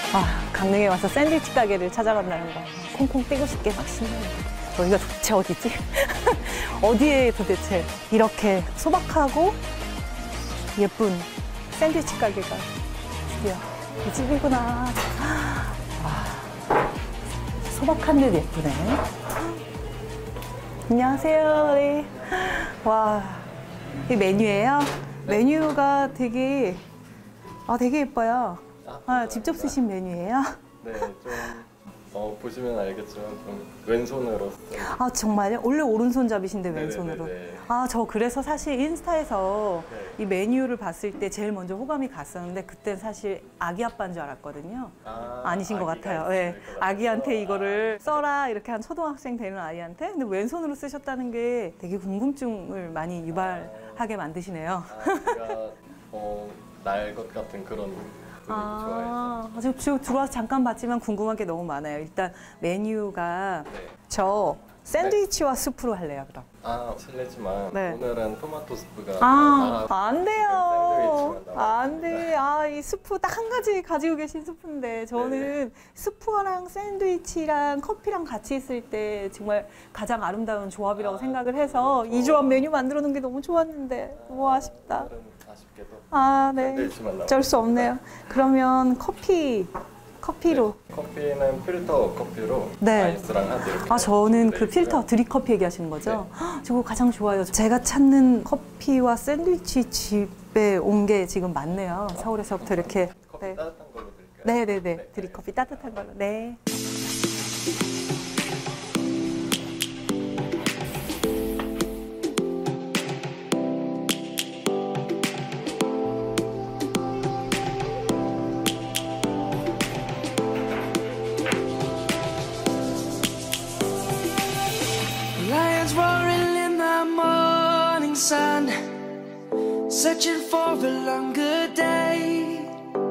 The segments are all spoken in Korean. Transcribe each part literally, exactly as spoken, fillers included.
아, 강릉에 와서 샌드위치 가게를 찾아간다는 거 콩콩 뛰고 싶게 막 신나요. 여기가 도대체 어디지? 어디에 도대체 이렇게 소박하고 예쁜 샌드위치 가게가 드디어 이 집이구나. 와, 소박한 듯 예쁘네. 안녕하세요. 네. 와, 이 메뉴예요? 메뉴가 되게 아 되게 예뻐요. 아, 직접 쓰신 메뉴예요? 네, 좀 어, 보시면 알겠지만 좀 왼손으로. 아, 정말요? 원래 오른손잡이신데 왼손으로? 네네네네. 아, 저 그래서 사실 인스타에서 네. 이 메뉴를 봤을 때 제일 먼저 호감이 갔었는데 그땐 사실 아기 아빠인 줄 알았거든요. 아, 아니신 것 같아요. 네. 아기한테 이거를 써라 이렇게 한 초등학생 되는 아이한테. 근데 왼손으로 쓰셨다는 게 되게 궁금증을 많이 유발하게 만드시네요. 아, 제가 어, 날 것 같은 그런 분위기 아, 좋아해서. 지금 지금 들어와서 잠깐 봤지만 궁금한 게 너무 많아요. 일단 메뉴가 네. 저 샌드위치와 스프로 할래요, 그럼. 아, 실례지만 네. 오늘은 토마토 스프가 아, 나라- 안 돼요. 샌드위치만 나와요. 안 돼. 아, 이 스프 딱 한 가지 가지고 계신 스프인데 저는 스프랑 샌드위치랑 커피랑 같이 있을 때 정말 가장 아름다운 조합이라고 아, 생각을 해서 이 조합 메뉴 만들어 놓은 게 너무 좋았는데 너무 아쉽다. 오늘은 아쉽게도 아, 네. 샌드위치만 나와요. 어쩔 수 없네요. 그러면 커피, 커피로. 네, 커피는 필터 커피로 네. 아이스랑 한 이렇게. 아, 저는 돼 그 있고요. 필터 드립커피 얘기하시는 거죠? 네. 헉, 저거 가장 좋아요. 제가 찾는 커피와 샌드위치 집에 온 게 지금 많네요. 서울에서부터 이렇게. 커피 네. 따뜻한 걸로 드릴까요? 네네네. 네. 드립커피 따뜻한 걸로. 네. Lions roaring in the morning sun, searching for a longer day.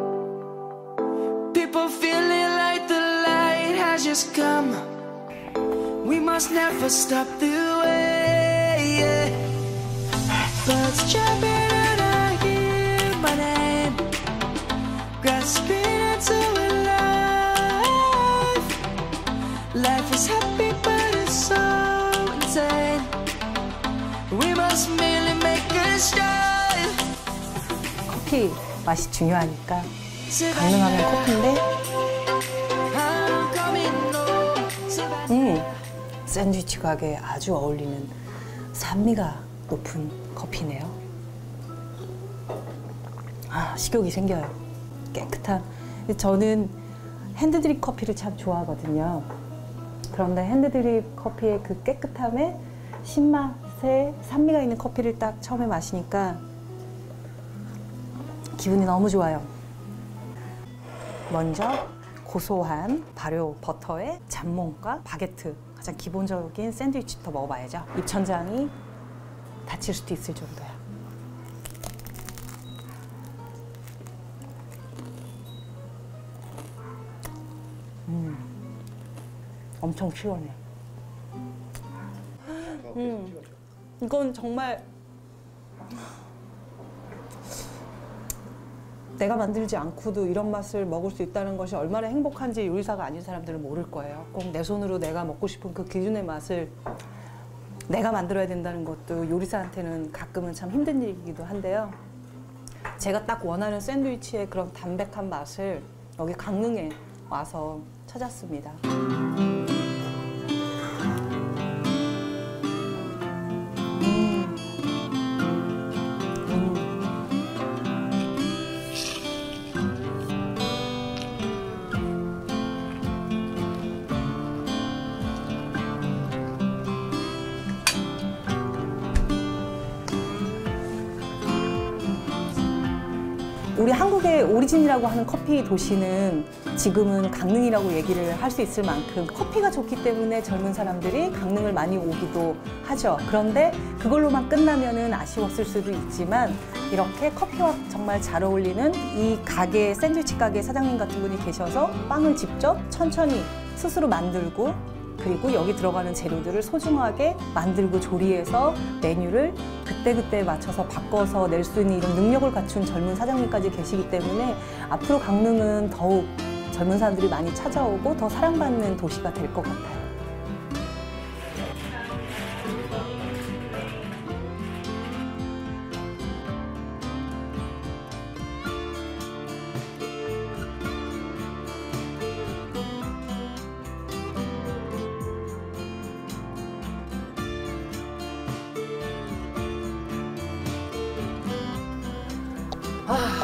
People feeling like the light has just come. We must never stop the way. Yeah. Birds jumping and I hear my name, grasping into a life. Life is happy, but it's so insane. We must merely make a start. 커피 맛이 중요하니까 강릉하면 커피인데 I'm coming home. 음, 샌드위치 가게에 아주 어울리는 산미가 높은 커피네요. 아, 식욕이 생겨요. 깨끗한. 저는 핸드드립 커피를 참 좋아하거든요. 그런데 핸드드립 커피의 그 깨끗함에 신맛에 산미가 있는 커피를 딱 처음에 마시니까 기분이 너무 좋아요. 먼저 고소한 발효 버터에 잠몽과 바게트, 가장 기본적인 샌드위치부터 먹어봐야죠. 입천장이 다칠 수도 있을 정도야. 음, 엄청 시원해. 음, 이건 정말 내가 만들지 않고도 이런 맛을 먹을 수 있다는 것이 얼마나 행복한지 요리사가 아닌 사람들은 모를 거예요. 꼭 내 손으로 내가 먹고 싶은 그 기준의 맛을 내가 만들어야 된다는 것도 요리사한테는 가끔은 참 힘든 일이기도 한데요. 제가 딱 원하는 샌드위치의 그런 담백한 맛을 여기 강릉에 와서 찾았습니다. 우리 한국의 오리진이라고 하는 커피 도시는 지금은 강릉이라고 얘기를 할 수 있을 만큼 커피가 좋기 때문에 젊은 사람들이 강릉을 많이 오기도 하죠. 그런데 그걸로만 끝나면은 아쉬웠을 수도 있지만 이렇게 커피와 정말 잘 어울리는 이 가게, 샌드위치 가게 사장님 같은 분이 계셔서 빵을 직접 천천히 스스로 만들고 그리고 여기 들어가는 재료들을 소중하게 만들고 조리해서 메뉴를 그때그때 맞춰서 바꿔서 낼 수 있는 이런 능력을 갖춘 젊은 사장님까지 계시기 때문에 앞으로 강릉은 더욱 젊은 사람들이 많이 찾아오고 더 사랑받는 도시가 될 것 같아요. 아,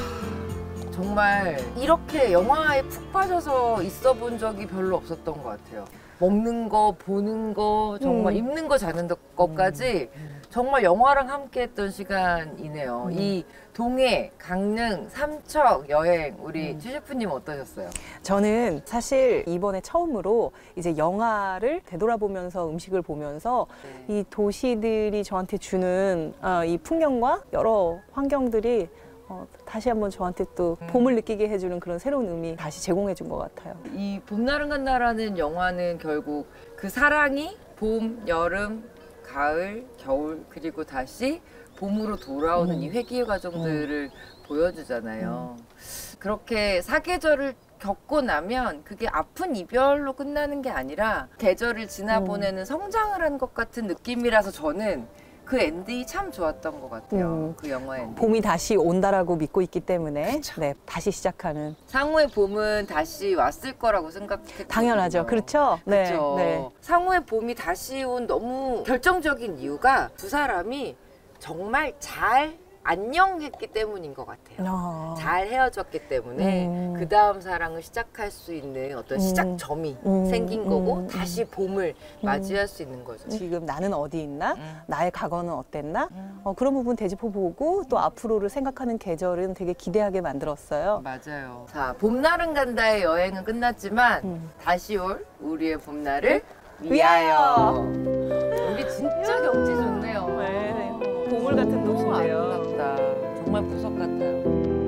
정말 이렇게 영화에 푹 빠져서 있어 본 적이 별로 없었던 것 같아요. 먹는 거, 보는 거, 정말 음. 입는 거, 자는 것까지 정말 영화랑 함께 했던 시간이네요. 음. 이 동해, 강릉, 삼척 여행 우리 음. 최 셰프님 어떠셨어요? 저는 사실 이번에 처음으로 이제 영화를 되돌아보면서 음식을 보면서 네. 이 도시들이 저한테 주는 어, 이 풍경과 여러 환경들이 어, 다시 한번 저한테 또 음. 봄을 느끼게 해주는 그런 새로운 의미 다시 제공해 준 것 같아요. 이 봄날은 간다라는 영화는 결국 그 사랑이 봄, 여름, 가을, 겨울 그리고 다시 봄으로 돌아오는 음. 이 회귀의 과정들을 보여주잖아요. 그렇게 사계절을 겪고 나면 그게 아픈 이별로 끝나는 게 아니라 계절을 지나보내는 성장을 한 것 같은 느낌이라서 저는 그 엔딩이 참 좋았던 것 같아요. 음. 그 영화 엔딩. 봄이 다시 온다라고 믿고 있기 때문에 그쵸. 네, 다시 시작하는. 상우의 봄은 다시 왔을 거라고 생각했거든요. 당연하죠. 그렇죠? 네. 그렇죠. 네. 상우의 봄이 다시 온 너무 결정적인 이유가 두 사람이 정말 잘 안녕했기 때문인 것 같아요. 어. 잘 헤어졌기 때문에 음. 그 다음 사랑을 시작할 수 있는 어떤 음. 시작점이 음. 생긴 거고 음. 다시 봄을 맞이할 수 있는 거죠. 지금 나는 어디 있나? 음. 나의 과거는 어땠나? 음. 어, 그런 부분 되짚어 보고 또 앞으로를 생각하는 계절은 되게 기대하게 만들었어요. 맞아요. 자, 봄날은 간다의 여행은 끝났지만 음. 다시 올 우리의 봄날을 위하여. 위하여. 우리 진짜 경치 좋네요. 네, 보물 같은 너무 도시인데요. 아름답다. 정말 보석 같아요.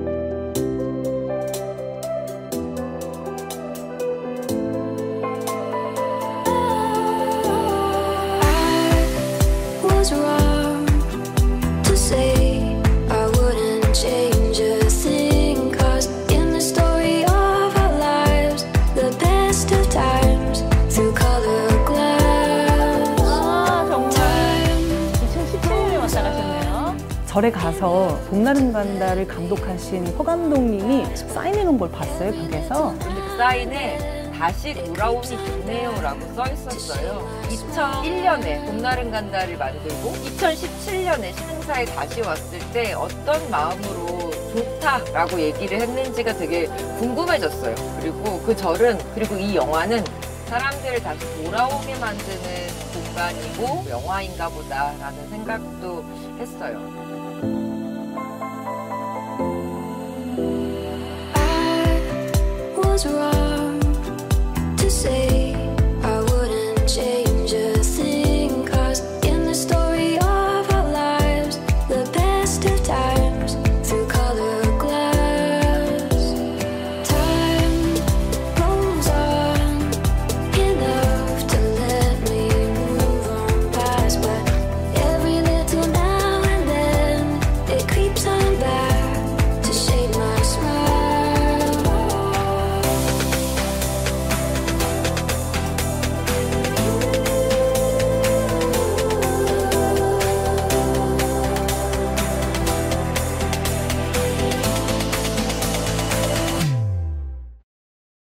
Was wrong to say I wouldn't change a thing, 'cause in the story of our lives, the best of times through color glass. 아, 정말. Time 이천십칠 년에 왔다 가셨네요. 절에 가서 봄날은 간다를 감독하신 허 감독님이 사인해 놓은 걸 봤어요, 벽에서. 근데 그 사인에 다시 돌아오니 좋네요라고 써 있었어요. 이천일 년에 봄날은 간다를 만들고 이천십칠 년에 신흥사에 다시 왔을 때 어떤 마음으로 좋다라고 얘기를 했는지가 되게 궁금해졌어요. 그리고 그 절은, 그리고 이 영화는 사람들을 다시 돌아오게 만드는 공간이고 영화인가 보다라는 생각도 했어요. I was wrong